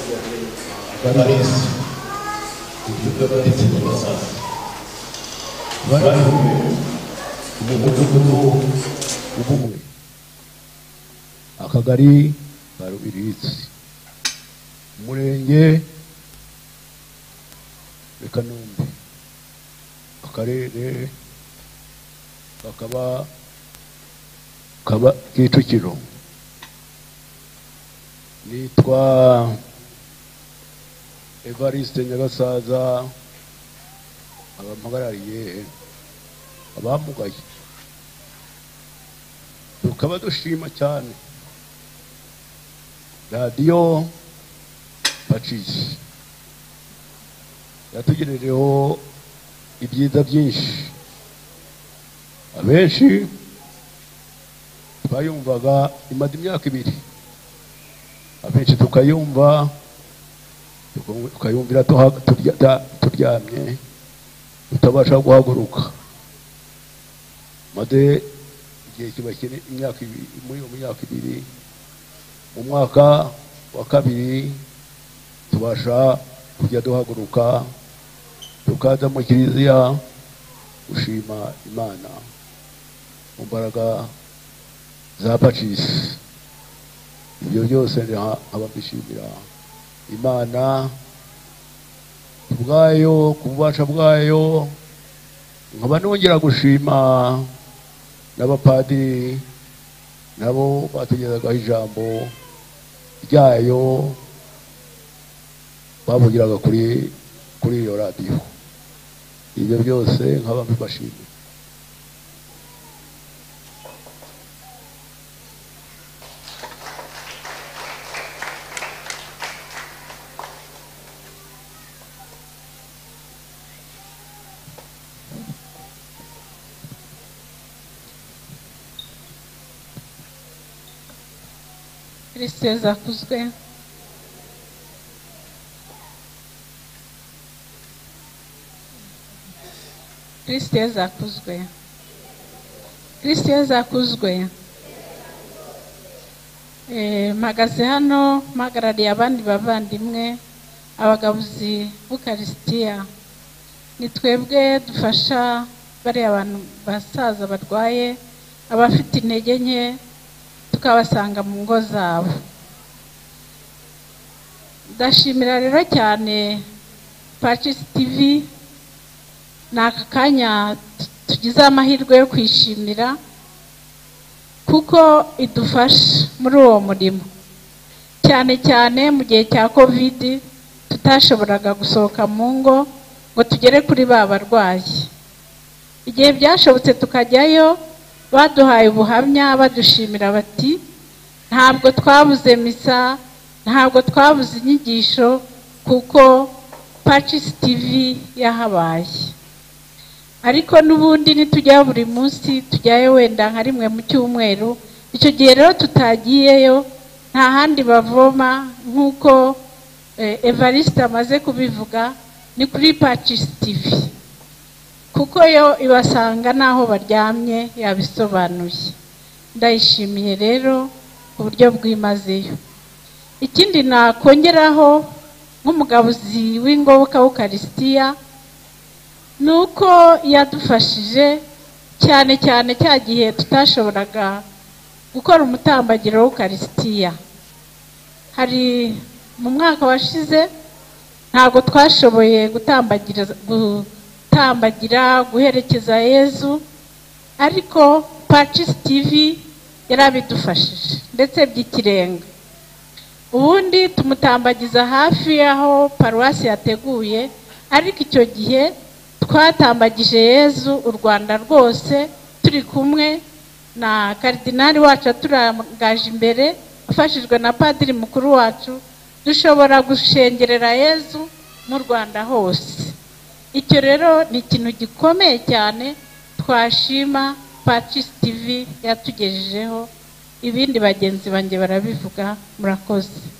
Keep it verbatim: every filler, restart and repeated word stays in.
Pacis UBWITANGE basaza bari umudugudu ubumwe akagari barubirizi umurenge Kanombe akarere bakaba kaba Kicukiro nitwa Evariste Nyagasaza Abamugaye Abamugaye tukaba dushima cyane radio Pacis yatugerereho ibyiza byinshi abenshi bayumvaga imaze imyaka ibiri abenshi tukayumva tukayumvira turyamye tutabasha guhaguruka maze igihe kiba kiri imyaka ibiri muri mu myaka ibiri mu mwaka wa kabiri tubasha kujya duhaguruka tukaza mu kiliziya gushima Imana mu mbaraga za Pacis. Ibyo byose ababishimira Imana ubwayo kubasha bwayo. Nkaba nongera gushima n'abapadiri nabo batugezaga ijambo ryayo babugiraga kuri kuri iyo radio. Ibyo byose nkaba mbibashimira. Kristo zakuzwe. Kristo zakuzwe. Kristo zakuzwe. Eh magaze hano magarariye abandi bavandimwe abagabuzi b'Ukarisitiya. Ni twebwe dufasha bari abantu basaza barwaye abafite intege nke tukabasanga mu ngo zabo. Ndashimira rero cyane Pacis T V naka kanya tugize amahirwe yo kwishimira kuko idufasha muri uwo murimo, cyane cyane mu gihe cya covid tutashoboraga gusohoka mu ngo ngo tugere kuri ba barwayi. Igihe byashobotse tukajyayo baduhaye ubuhamya badushimira bati ntabwo twabuze misa, ntabwo twabuze inyigisho kuko Pacis T V yahabaye. Ariko nubundi nitujya buri munsi tujyayo wenda nka rimwe mu cyumweru. Icyo gihe rero tutagiyeyo nta handi bavoma nkuko eh, Evariste amaze kubivuga ni kuri Pacis T V. Kuko yo ibasanga naho baryamye yabisobanuye. Ndayishimiye rero uburyo bw'imazeyo. Ikindi nakongeraho nk'umugabuzi w'ingoboka w'Ukarisitiya nuko yadufashije cyane cyane cya gihe tutashoboraga gukora umutambagiro w'Ukarisitiya. Hari mu mwaka washize ntabwo twashoboye gutambagira gutambagira guherekeza Yezu, ariko Pacis T V yarabidufashije ndetse by'ikirenga. Ubundi tumutambagiza hafi aho paruwasi yateguye, ariko icyo gihe twatambagije Yezu u Rwanda rwose turi kumwe na Kardinali wacu turangaje imbere afashijwe na padiri mukuru wacu, dushobora gushengerera Yezu mu Rwanda hose. Icyo rero ni ikintu gikomeye cyane twashima Pacis T V yatugejejeho. Ibindi bagenzi banjye barabivuga. Murakoze.